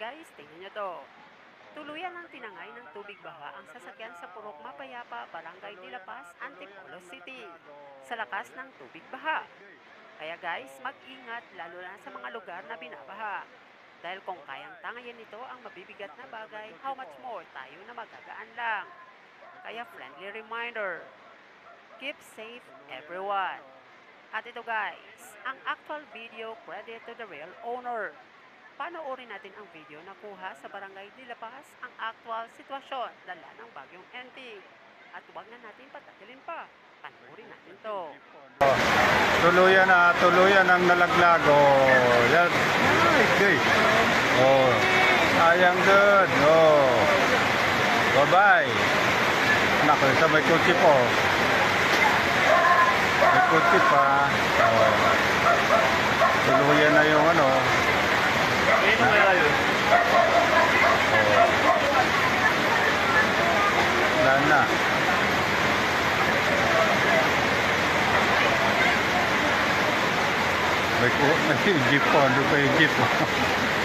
guys, tingnan nyo to. Tuluyan ng tinangay ng tubig baha ang sasakyan sa Purok Mapayapa, Barangay de la Paz, Antipolo City, sa lakas ng tubig baha. Kaya guys, mag-ingat lalo na sa mga lugar na binabaha. Dahil kung kayang tangayin ito ang mabibigat na bagay, how much more tayo na magagaan lang. Kaya friendly reminder, keep safe everyone. At ito guys, ang actual video credit to the real owner. Panoorin natin ang video na kuha sa Barangay de la Paz ang actual sitwasyon dala ng bagyong Enteng. At huwag na natin patagalin pa. Panoorin natin to. Tuluyan ang nalaglag. Oh, yan. Ay, oh, sayang dun. Oh, bye-bye. Anak ko, isa may kutsi po. May kutsi pa. Oh, tuluyan na yung ano. Ito kaya yun? Wala na. May jeep po. Ano pa yung jeep po?